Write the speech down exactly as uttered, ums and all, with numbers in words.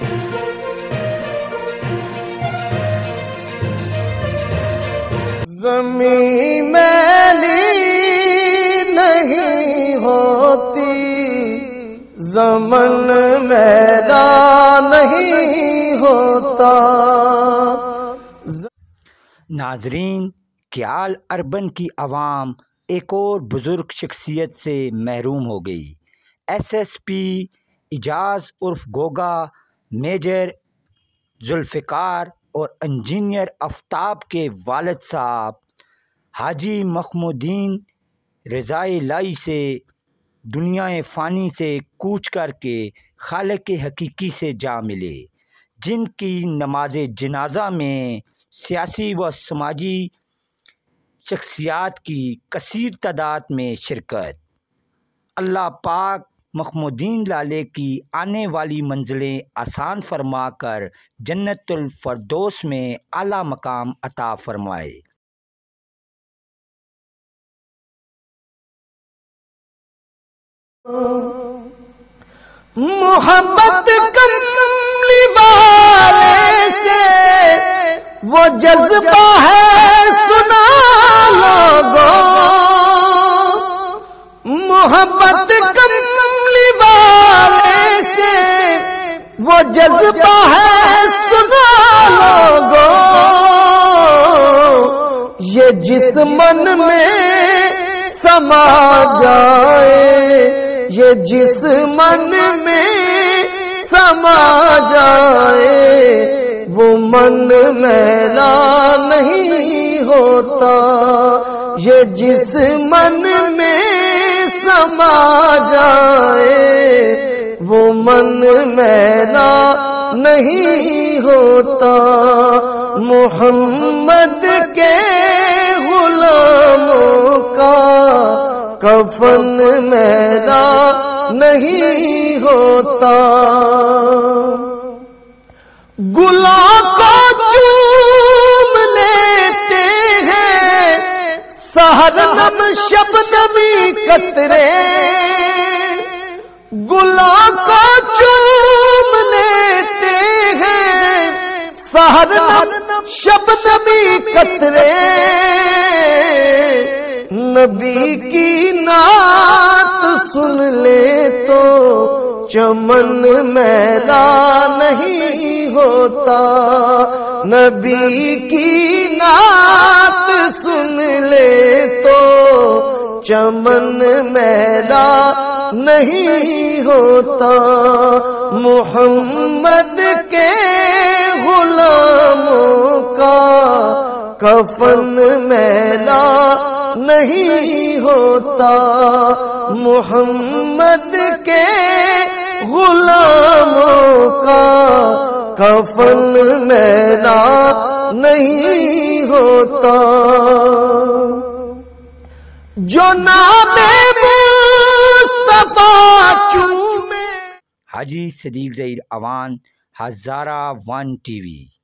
ज़मीं मैली नहीं होती, ज़मन मैला नहीं होता। नाजरीन, क्याल अर्बन की आवाम एक और बुज़ुर्ग शख्सियत से महरूम हो गई। एस एस पी एजाज उर्फ गोगा, मेजर जुल्फ़िकार और इंजीनियर आफ्ताब के वालिद साहब हाजी मखमूदीन रज़ाए लाई से दुनियाए फ़ानी से कूच करके खालिक हकीकी से जा मिले, जिनकी नमाज जनाजा में सियासी व समाजी शख्सियात की कसीर तादाद में शिरकत। अल्लाह पाक मखमूदीन लाले की आने वाली मंजिलें आसान फरमा कर जन्नतुल फरदौस में आला मकाम अता फरमाए। मोहब्बत कमली वाले से वो जज्बा है सुना लोगों, मोहब्बत कमली वाले से वो जज्बा है सुना लोगों। ये जिस मन में समा जाए, ये जिस मन में समा जाए, वो मन मैला नहीं होता। ये जिस मन में समा जाए, वो मन मैला नहीं होता। मोहम्मद के गुलामों का कफन मैला नहीं होता। गुलों को चूम लेते हैं सहरनम शबनमी कतरे, गुलों को चूम लेते हैं सहरनम शबनमी कतरे। नबी की नात सुन ले तो चमन मैला नहीं होता। नबी की नात सुन ले तो चमन मैला नहीं होता। मोहम्मद के गुलामों का कफन मैला नहीं होता। मोहम्मद के गुलामों का कफन मैला नहीं होता। जो नामे मुस्तफा चूमे। Haji Sadiq Zaheer Awan, Hazara one TV.